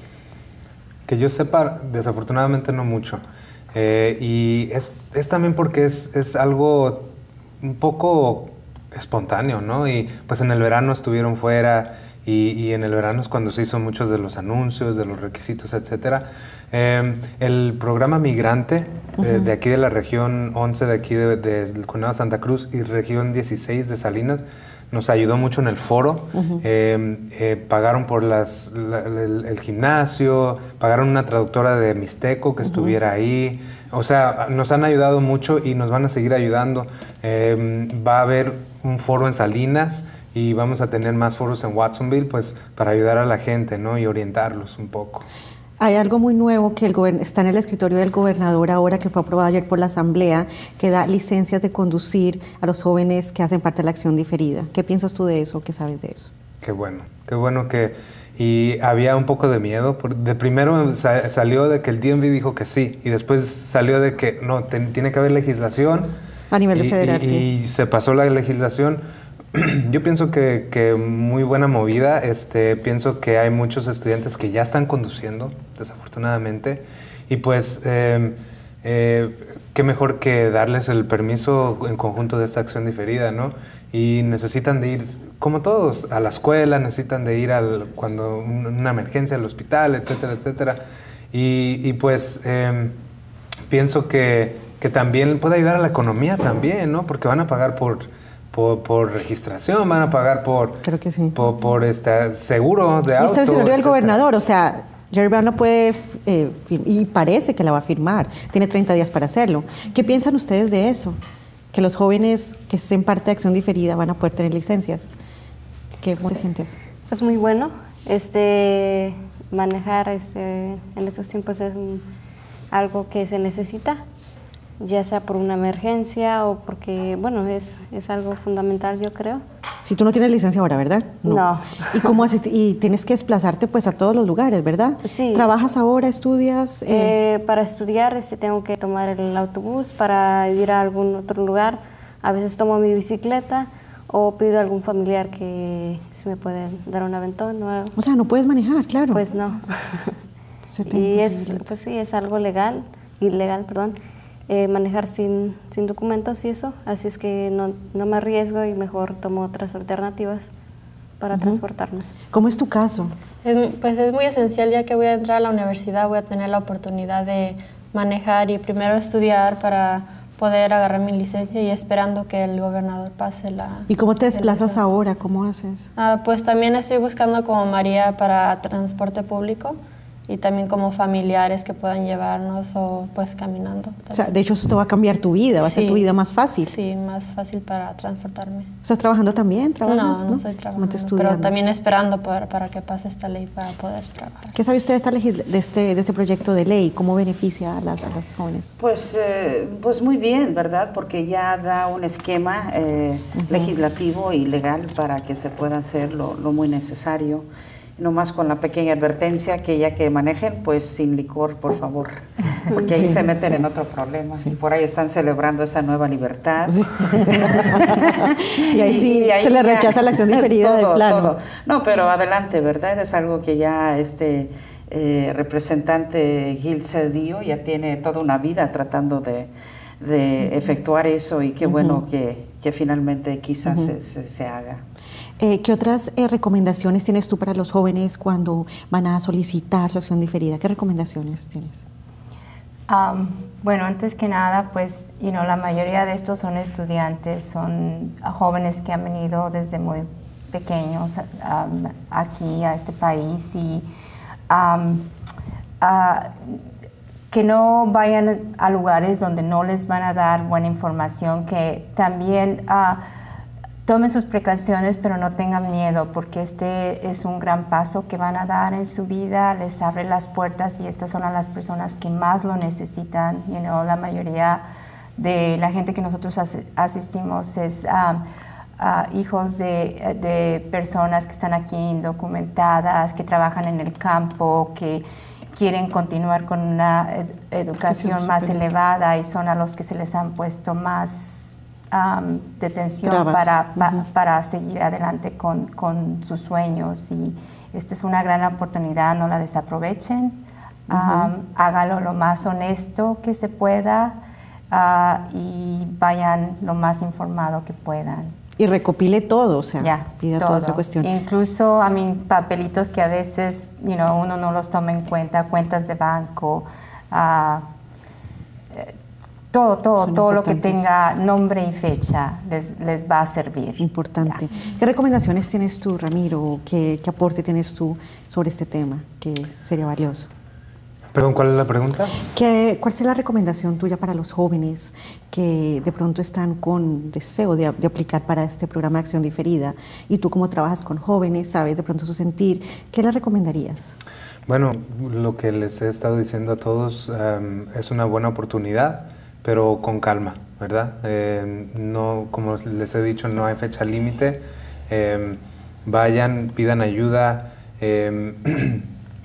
que yo sepa, desafortunadamente no mucho. Eh, y es, es también porque es, es algo un poco espontáneo, ¿no? Y pues en el verano estuvieron fuera y, y en el verano es cuando se hizo muchos de los anuncios, de los requisitos, etcétera. Eh, el programa Migrante uh-huh. eh, de aquí de la región once, de aquí de, de, del Condado de Santa Cruz y región dieciséis de Salinas, nos ayudó mucho en el foro, uh-huh. eh, eh, pagaron por las, la, el, el gimnasio, pagaron una traductora de Mixteco que uh-huh. estuviera ahí, o sea, nos han ayudado mucho y nos van a seguir ayudando. Eh, va a haber un foro en Salinas y vamos a tener más foros en Watsonville, pues para ayudar a la gente, ¿no? Y orientarlos un poco. Hay algo muy nuevo que el está en el escritorio del gobernador ahora, que fue aprobado ayer por la Asamblea, que da licencias de conducir a los jóvenes que hacen parte de la acción diferida. ¿Qué piensas tú de eso? ¿Qué sabes de eso? Qué bueno, qué bueno que... Y había un poco de miedo. De primero salió de que el D M V dijo que sí, y después salió de que no, te, tiene que haber legislación. A nivel de federal, y, sí. Y se pasó la legislación. Yo pienso que, que muy buena movida. Este, pienso que hay muchos estudiantes que ya están conduciendo, desafortunadamente, y pues eh, eh, qué mejor que darles el permiso en conjunto de esta acción diferida, ¿no? Y necesitan de ir, como todos, a la escuela, necesitan de ir al, cuando una emergencia al hospital, etcétera, etcétera. Y, y pues eh, pienso que, que también puede ayudar a la economía también, ¿no? Porque van a pagar por... Por, por registración, van a pagar por, Creo que sí. por, por este seguro de auto. Y está el escritorio del gobernador, o sea, Jerry Brown no puede, eh, y parece que la va a firmar, tiene treinta días para hacerlo. ¿Qué piensan ustedes de eso? Que los jóvenes que estén parte de acción diferida van a poder tener licencias. ¿Qué sí. sientes? Es muy bueno. Este, manejar este, en estos tiempos es un, algo que se necesita, ya sea por una emergencia o porque, bueno, es, es algo fundamental, yo creo. Si tú no tienes licencia ahora, ¿verdad? No. no. ¿Y cómo asist- y tienes que desplazarte pues a todos los lugares, ¿verdad? Sí. ¿Trabajas ahora, estudias? Eh, para estudiar este, tengo que tomar el autobús para ir a algún otro lugar. A veces tomo mi bicicleta o pido a algún familiar que si me puede dar un aventón o algo. O sea, no puedes manejar, claro. Pues no. Y es, pues sí, es algo legal, ilegal, perdón. Eh, manejar sin, sin documentos y eso, así es que no, no me arriesgo y mejor tomo otras alternativas para uh-huh. transportarme. ¿Cómo es tu caso? Es, pues es muy esencial, ya que voy a entrar a la universidad, voy a tener la oportunidad de manejar y primero estudiar para poder agarrar mi licencia y esperando que el gobernador pase la... ¿Y cómo te desplazas ahora? ¿Cómo haces? Ah, pues también estoy buscando como María para transporte público y también como familiares que puedan llevarnos o pues caminando. O sea, de hecho eso te va a cambiar tu vida, va a ser tu vida más fácil. Sí, más fácil para transportarme. ¿Estás trabajando también? ¿Trabajas, no, no, no estoy trabajando, estudiando? Pero también esperando para, para que pase esta ley para poder trabajar. ¿Qué sabe usted de, esta de, este, de este proyecto de ley? ¿Cómo beneficia a las, a las jóvenes? Pues, eh, pues muy bien, ¿verdad? Porque ya da un esquema eh, uh-huh. legislativo y legal para que se pueda hacer lo, lo muy necesario. Nomás con la pequeña advertencia que ya que manejen, pues sin licor, por favor, porque ahí sí, se meten sí. en otro problema. Sí. Y por ahí están celebrando esa nueva libertad. Sí. y ahí sí y ahí se le rechaza ya, la acción diferida todo, de plano. Todo. No, pero adelante, ¿verdad? Es algo que ya este eh, representante Gil Cedillo ya tiene toda una vida tratando de, de efectuar eso, y qué uh-huh. bueno que, que finalmente quizás uh-huh. se, se, se haga. Eh, ¿Qué otras eh, recomendaciones tienes tú para los jóvenes cuando van a solicitar su acción diferida? ¿Qué recomendaciones tienes? Um, bueno, antes que nada, pues, you know, la mayoría de estos son estudiantes, son jóvenes que han venido desde muy pequeños um, aquí a este país, y um, uh, que no vayan a lugares donde no les van a dar buena información, que también uh, tomen sus precauciones, pero no tengan miedo, porque este es un gran paso que van a dar en su vida, les abre las puertas, y estas son las personas que más lo necesitan. You know, la mayoría de la gente que nosotros as asistimos es um, uh, hijos de, de personas que están aquí indocumentadas, que trabajan en el campo, que quieren continuar con una ed educación más elevada, y son a los que se les han puesto más Um, detención para, pa, uh-huh. para seguir adelante con, con sus sueños, y esta es una gran oportunidad, no la desaprovechen, uh-huh. um, hágalo lo más honesto que se pueda, uh, y vayan lo más informado que puedan. Y recopile todo, o sea, ya, pida todo. toda esa cuestión. Incluso a mí papelitos que a veces you know, uno no los toma en cuenta, cuentas de banco, uh, Todo, todo, todo lo que tenga nombre y fecha les, les va a servir. Importante. Ya. ¿Qué recomendaciones tienes tú, Ramiro? ¿Qué, qué aporte tienes tú sobre este tema que sería valioso? Perdón, ¿cuál es la pregunta? ¿Qué, ¿Cuál sería la recomendación tuya para los jóvenes que de pronto están con deseo de, de aplicar para este programa de acción diferida? Y tú, como trabajas con jóvenes, sabes de pronto su sentir, ¿qué les recomendarías? Bueno, lo que les he estado diciendo a todos um, es una buena oportunidad, pero con calma, ¿verdad? Eh, no, como les he dicho, no hay fecha límite. Eh, vayan, pidan ayuda. Eh,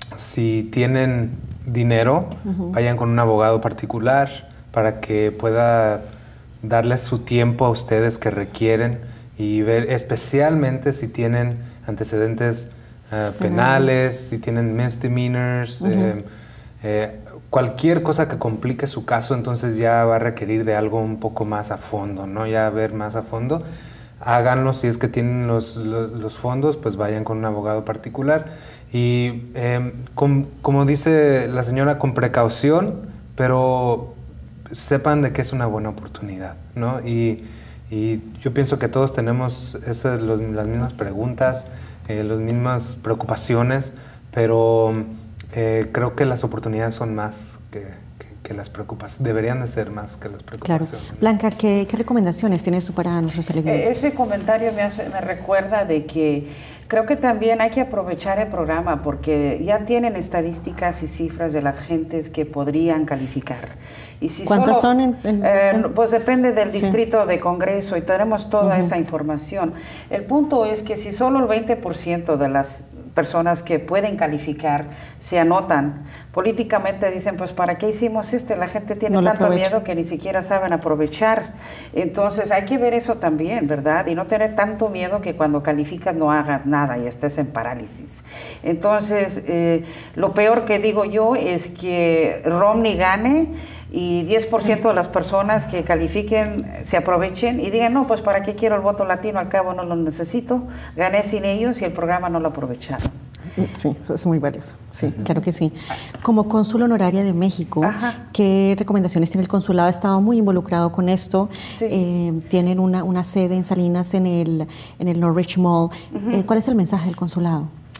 si tienen dinero, uh-huh. vayan con un abogado particular para que pueda darles su tiempo a ustedes que requieren, y ver, especialmente si tienen antecedentes uh, penales, penales, si tienen misdemeanors, uh-huh. eh, eh, cualquier cosa que complique su caso, entonces ya va a requerir de algo un poco más a fondo, ¿no? Ya ver más a fondo. Háganlo, si es que tienen los, los, los fondos, pues vayan con un abogado particular. Y eh, com, como dice la señora, con precaución, pero sepan de que es una buena oportunidad, ¿no? Y, y yo pienso que todos tenemos esas, los, las mismas preguntas, eh, las mismas preocupaciones, pero Eh, creo que las oportunidades son más que, que, que las preocupaciones, deberían de ser más que las preocupaciones. Claro. Blanca, ¿qué, qué recomendaciones tienes tú para nuestros televidentes? Ese comentario me, hace, me recuerda de que creo que también hay que aprovechar el programa, porque ya tienen estadísticas y cifras de las gentes que podrían calificar. Y si ¿Cuántas solo, son? En, en, eh, son? Pues depende del sí. distrito de Congreso, y tenemos toda uh-huh. esa información. El punto es que si solo el veinte por ciento de las personas que pueden calificar se anotan, políticamente dicen, pues ¿para qué hicimos este? La gente tiene no tanto miedo que ni siquiera saben aprovechar. Entonces hay que ver eso también, ¿verdad? Y no tener tanto miedo que cuando calificas no hagas nada y estés en parálisis. Entonces, eh, lo peor que digo yo es que Romney gane y diez por ciento de las personas que califiquen se aprovechen y digan, no, pues ¿para qué quiero el voto latino? Al cabo no lo necesito, gané sin ellos y el programa no lo aprovecharon. Sí, eso es muy valioso, sí, uh-huh. claro que sí. Como cónsul honoraria de México, Ajá. ¿qué recomendaciones tiene el consulado? Ha estado muy involucrado con esto, sí. eh, tienen una, una sede en Salinas en el, en el Norwich Mall. Uh-huh. eh, ¿Cuál es el mensaje del consulado?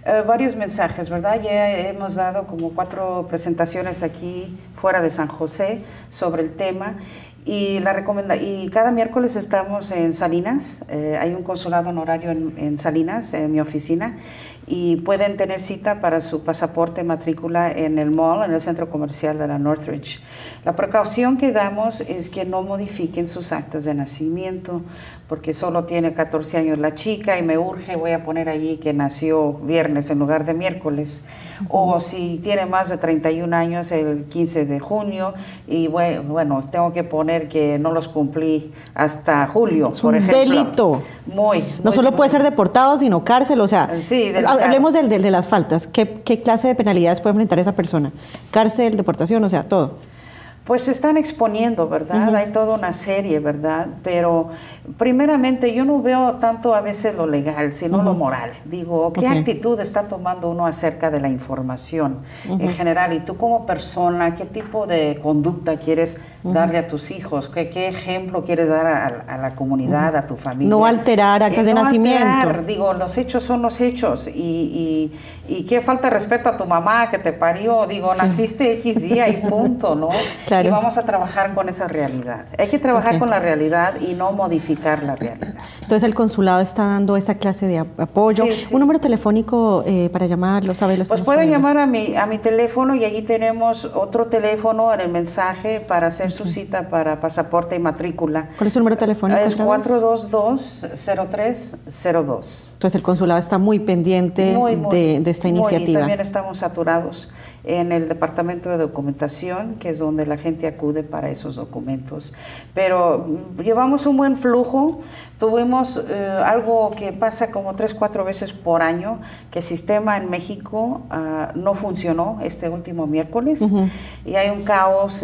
Uh, varios mensajes, ¿verdad? Ya hemos dado como cuatro presentaciones aquí fuera de San José sobre el tema. Y, la recomenda y cada miércoles estamos en Salinas, eh, hay un consulado honorario en, en Salinas, en mi oficina, y pueden tener cita para su pasaporte, matrícula en el mall, en el centro comercial de la Northridge. La precaución que damos es que no modifiquen sus actas de nacimiento, porque solo tiene catorce años la chica y me urge, voy a poner allí que nació viernes en lugar de miércoles, uh-huh. o si tiene más de treinta y un años el quince de junio, y bueno, tengo que poner que no los cumplí hasta julio, es por un ejemplo. delito. Muy, no muy, solo muy, puede ser deportado, sino cárcel, o sea, sí, hablemos del, del, de las faltas. ¿Qué, ¿Qué clase de penalidades puede enfrentar esa persona? Cárcel, deportación, o sea, todo. Pues se están exponiendo, ¿verdad? Uh-huh. Hay toda una serie, ¿verdad? Pero primeramente yo no veo tanto a veces lo legal, sino uh-huh. lo moral. Digo, ¿qué okay. actitud está tomando uno acerca de la información uh-huh. en general? Y tú como persona, ¿qué tipo de conducta quieres uh-huh. darle a tus hijos? ¿Qué, qué ejemplo quieres dar a, a la comunidad, uh-huh. a tu familia? No alterar actas de no nacimiento. Alterar. Digo, los hechos son los hechos. Y, y, y qué falta de respeto a tu mamá que te parió. Digo, sí. naciste X día y punto, ¿no? Claro. Y vamos a trabajar con esa realidad. Hay que trabajar okay. con la realidad y no modificar la realidad. Entonces el consulado está dando esa clase de apoyo. Sí, sí. Un número telefónico eh, para llamarlo, ¿sabe? Lo pues pueden llamar a mi, a mi teléfono y allí tenemos otro teléfono en el mensaje para hacer okay. su cita para pasaporte y matrícula. ¿Cuál es su número telefónico? Es cuatro dos dos, cero tres cero dos. Entonces el consulado está muy pendiente muy, muy, de, de esta muy, iniciativa. Y también estamos saturados en el departamento de documentación, que es donde la gente acude para esos documentos. Pero llevamos un buen flujo. Tuvimos eh, algo que pasa como tres, cuatro veces por año, que el sistema en México uh, no funcionó este último miércoles, uh-huh. y hay un caos, y,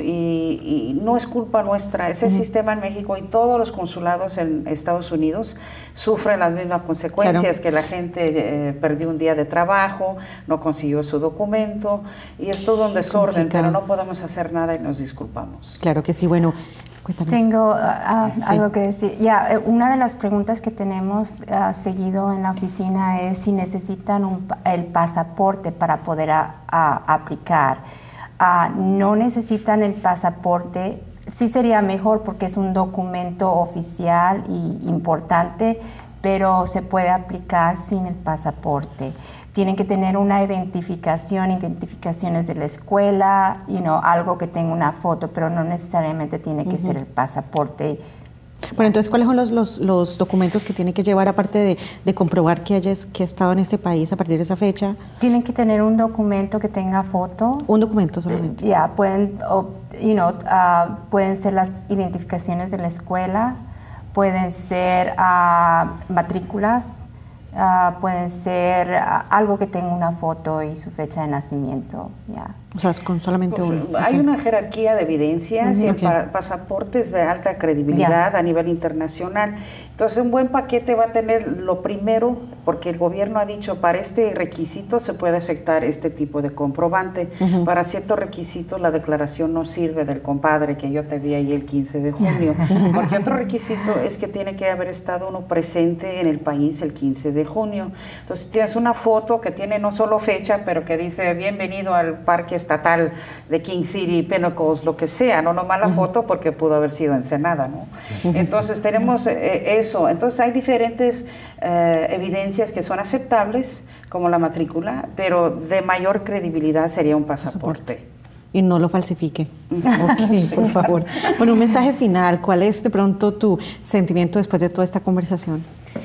y no es culpa nuestra, es el uh-huh. sistema en México, y todos los consulados en Estados Unidos sufren las mismas consecuencias, claro. que la gente eh, perdió un día de trabajo, no consiguió su documento, y es todo un desorden, complicado. Pero no podemos hacer nada y nos disculpamos. Claro que sí, bueno. Cuéntanos. Tengo uh, sí. algo que decir. Ya, yeah, una de las preguntas que tenemos uh, seguido en la oficina es si necesitan un, el pasaporte para poder a, a aplicar. Uh, no necesitan el pasaporte. Sí sería mejor porque es un documento oficial y importante, pero se puede aplicar sin el pasaporte. Tienen que tener una identificación, identificaciones de la escuela, you know, algo que tenga una foto, pero no necesariamente tiene que uh-huh. ser el pasaporte. Bueno, entonces, ¿cuáles son los, los, los documentos que tiene que llevar, aparte de, de comprobar que hayas que ha estado en este país a partir de esa fecha? Tienen que tener un documento que tenga foto. Un documento solamente. Ya, yeah, pueden, oh, you know, uh, pueden ser las identificaciones de la escuela, pueden ser uh, matrículas, Uh, pueden ser uh, algo que tenga una foto y su fecha de nacimiento. Yeah. O sea, es con solamente pues, uno. Hay okay. una jerarquía de evidencias uh-huh. y okay. el pasaporte es de alta credibilidad yeah. a nivel internacional. Entonces, un buen paquete va a tener lo primero, porque el gobierno ha dicho, para este requisito se puede aceptar este tipo de comprobante. Uh-huh. Para ciertos requisitos la declaración no sirve del compadre que yo te vi ahí el quince de junio. Porque otro requisito es que tiene que haber estado uno presente en el país el quince de junio. Entonces, tienes una foto que tiene no solo fecha, pero que dice, bienvenido al parque estatal de King City, Pinnacles, lo que sea, no nomás la uh-huh. foto porque pudo haber sido Ensenada, ¿no? Uh-huh. Entonces tenemos eh, eso, entonces hay diferentes eh, evidencias que son aceptables, como la matrícula, pero de mayor credibilidad sería un pasaporte. Y no lo falsifique. Ok, sí. Por favor. Bueno, un mensaje final, ¿cuál es de pronto tu sentimiento después de toda esta conversación?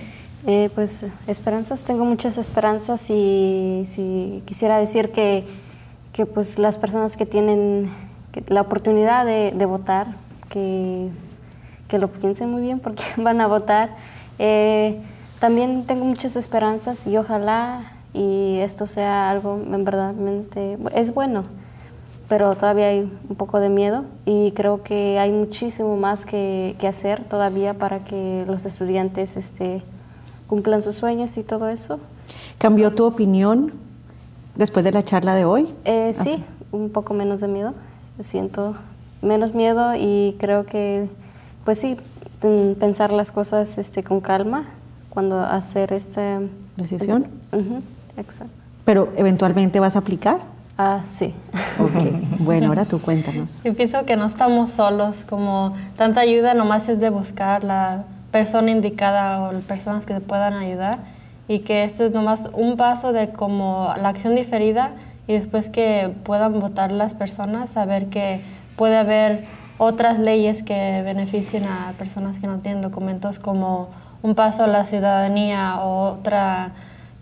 Eh, pues esperanzas, tengo muchas esperanzas y si quisiera decir que que pues las personas que tienen que, la oportunidad de, de votar, que, que lo piensen muy bien porque van a votar. Eh, también tengo muchas esperanzas y ojalá y esto sea algo en verdad es bueno, pero todavía hay un poco de miedo y creo que hay muchísimo más que, que hacer todavía para que los estudiantes este, cumplan sus sueños y todo eso. ¿Cambió tu opinión después de la charla de hoy? Eh, sí, Así. un poco menos de miedo. Siento menos miedo y creo que, pues sí, pensar las cosas este, con calma cuando hacer esta decisión. Uh-huh, exacto. ¿Pero eventualmente vas a aplicar? Ah, sí. Ok, bueno, ahora tú cuéntanos. Yo pienso que no estamos solos, como tanta ayuda nomás es de buscar la persona indicada o las personas que te puedan ayudar, y que este es nomás un paso de como la acción diferida, y después que puedan votar las personas, saber que puede haber otras leyes que beneficien a personas que no tienen documentos, como un paso a la ciudadanía o otra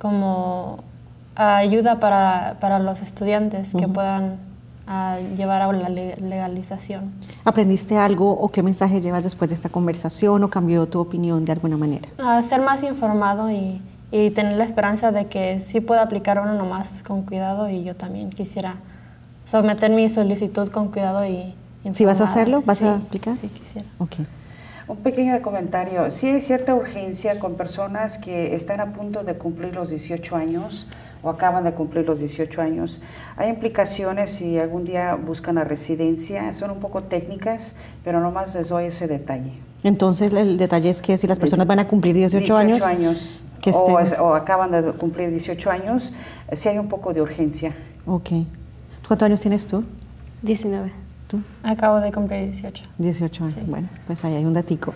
como ayuda para, para los estudiantes que uh-huh. puedan uh, llevar a la legalización. ¿Aprendiste algo o qué mensaje llevas después de esta conversación o cambió tu opinión de alguna manera? Uh, ser más informado y, y tener la esperanza de que sí pueda aplicar uno nomás con cuidado, y yo también quisiera someter mi solicitud con cuidado y informada. ¿Si vas a hacerlo? ¿Vas sí, a aplicar? Sí, quisiera. Okay. Un pequeño comentario. Sí hay cierta urgencia con personas que están a punto de cumplir los dieciocho años o acaban de cumplir los dieciocho años. Hay implicaciones si algún día buscan la residencia, son un poco técnicas, pero nomás les doy ese detalle. Entonces el detalle es que si las personas van a cumplir dieciocho años, años que o, estén... o acaban de cumplir dieciocho años, sí hay un poco de urgencia. Ok. ¿Cuántos años tienes tú? diecinueve. ¿Tú? Acabo de cumplir dieciocho. dieciocho años, sí. Bueno, pues ahí hay un datico.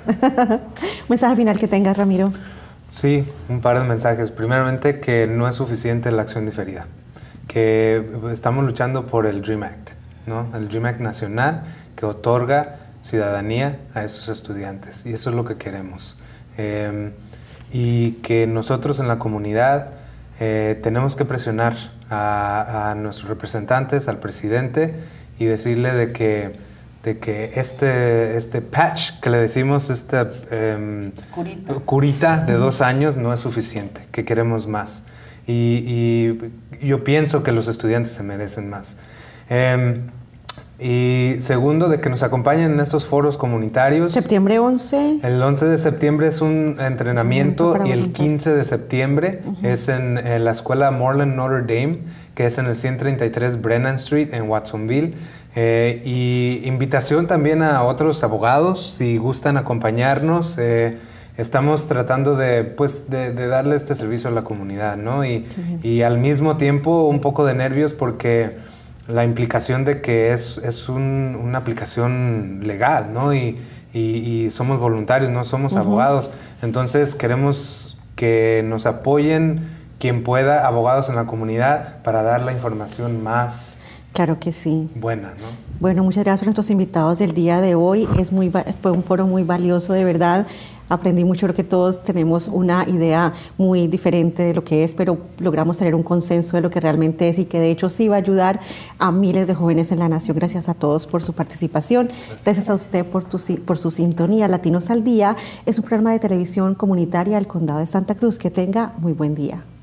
Mensaje final que tengas, Ramiro. Sí, un par de mensajes. Primeramente, que no es suficiente la acción diferida, que estamos luchando por el DREAM Act, ¿no? El DREAM Act nacional que otorga ciudadanía a esos estudiantes, y eso es lo que queremos. Eh, y que nosotros en la comunidad eh, tenemos que presionar a, a nuestros representantes, al presidente, y decirle de que de que este, este patch que le decimos, esta eh, curita. curita de dos años no es suficiente, que queremos más. Y, y yo pienso que los estudiantes se merecen más. Eh, y segundo, de que nos acompañen en estos foros comunitarios. Septiembre once. El once de septiembre es un entrenamiento, y el quince de septiembre uh-huh. es en, en la escuela Moreland Notre Dame, que es en el ciento treinta y tres Brennan Street en Watsonville. Eh, y invitación también a otros abogados, si gustan acompañarnos. Eh, estamos tratando de, pues, de, de darle este servicio a la comunidad, ¿no? Y, y al mismo tiempo un poco de nervios porque la implicación de que es, es un, una aplicación legal, ¿no? Y, y, y somos voluntarios, no somos uh-huh. abogados. Entonces queremos que nos apoyen quien pueda, abogados en la comunidad, para dar la información más Claro que sí. buena, ¿no? Bueno, muchas gracias a nuestros invitados del día de hoy. Es muy, fue un foro muy valioso, de verdad. Aprendí mucho, creo que todos tenemos una idea muy diferente de lo que es, pero logramos tener un consenso de lo que realmente es y que de hecho sí va a ayudar a miles de jóvenes en la nación. Gracias a todos por su participación. Gracias, Gracias a usted por, tu, por su sintonía. Latinos al Día es un programa de televisión comunitaria del Condado de Santa Cruz. Que tenga muy buen día.